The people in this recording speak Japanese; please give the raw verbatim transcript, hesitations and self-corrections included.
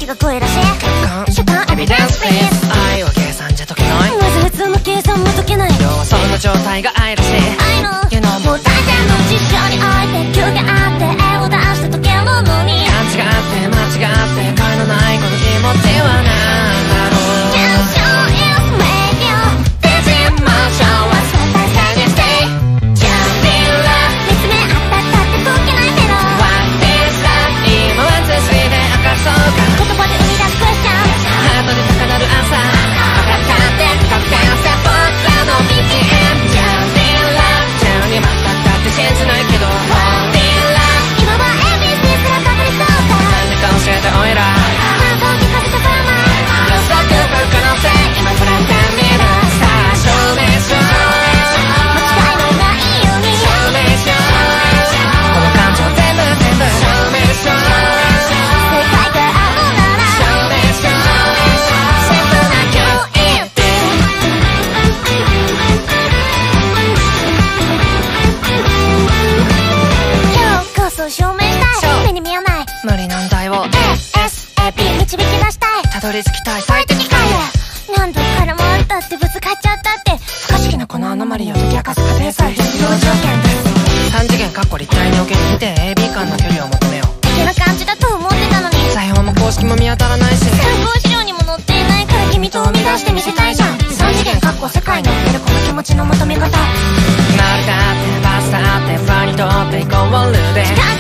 が恋らしい。 主観エビデンスプリーズ。愛は計算じゃ解けない。 まず普通の計算も解けない。 要はその状態が愛らしい。 愛の You know もう大体の実証において休憩あって絵を出して解けるのに、 勘違って間違って解のないこの気持ちはなんだろう。 現象 is radio デジモーションはスタイルに stay just be love 見つめ合ったったって解けないけど What is love 今は通水で明かそうか。 言葉で生み出すクエスチョンハートで高鳴る朝。 分かって得点して僕らの ビージーエム just be love ジャーに全くだって信じないけど What is love 今は エービーシー すらかぶりそうか。 なんでか教えておいら。 ハートを聞かせてくれない。 予測不可能性今触れてみる。さあ証明しよう。 間違いのないように証明しよう。この感情全部全部証明しよう。 正解があるなら証明しよう。 シンプルなキューイッテ今日こそ証明したい。目に見えない無理難題をエーエスエーピー 導き出したい。 たどり着きたい最最適解へ何度からもあったってぶつかっちゃったって不可思議なこのアノマリを解き明かす過程さえ必要条件です。さん次元かっこ立体におけるに点 エービー 間の距離を求めよう。 ってな感じだと思ってたのに裁縫も公式も見当たらないし、 参考資料にも載っていないから君と生み出してみせたいじゃん。さん次元かっこ世界におけるこの気持ちの求め方。 丸だってバスだってファにとってイコールで